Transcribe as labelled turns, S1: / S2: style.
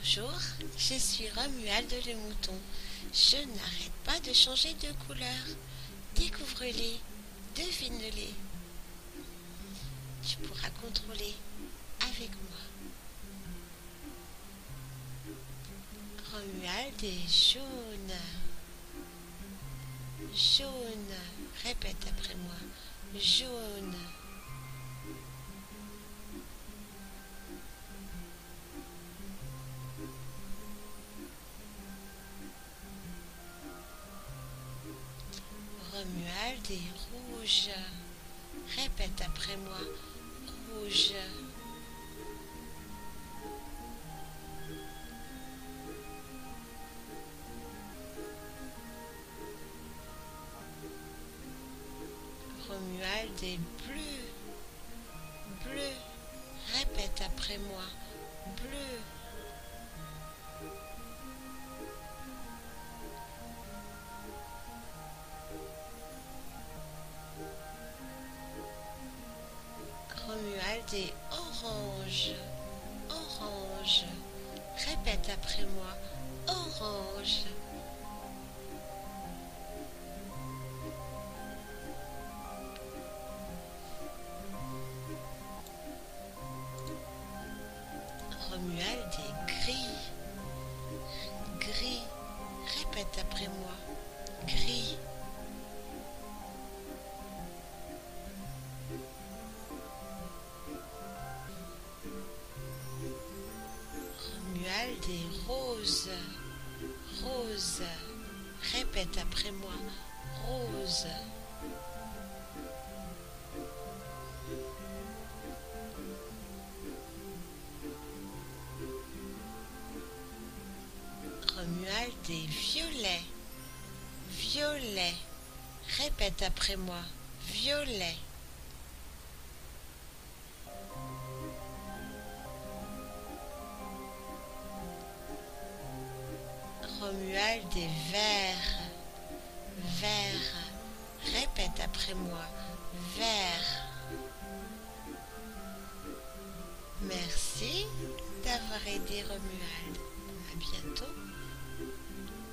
S1: Bonjour, je suis Romuald le mouton. Je n'arrête pas de changer de couleur. Découvre-les, devine-les. Tu pourras contrôler avec moi. Romuald est jaune. Jaune. Répète après moi. Jaune. Romuald est rouge. Répète après moi. Rouge. Romuald est bleu. Bleu. Répète après moi. Bleu. Romuald est orange. Orange. Répète après moi. Orange. Romuald est gris. Gris. Répète après moi. Gris. Romuald est rose. Rose. Répète après moi. Rose. Romuald est violet. Violet. Répète après moi. Violet. Romuald est vert. Vert. Répète après moi. Vert. Merci d'avoir aidé Romuald. À bientôt.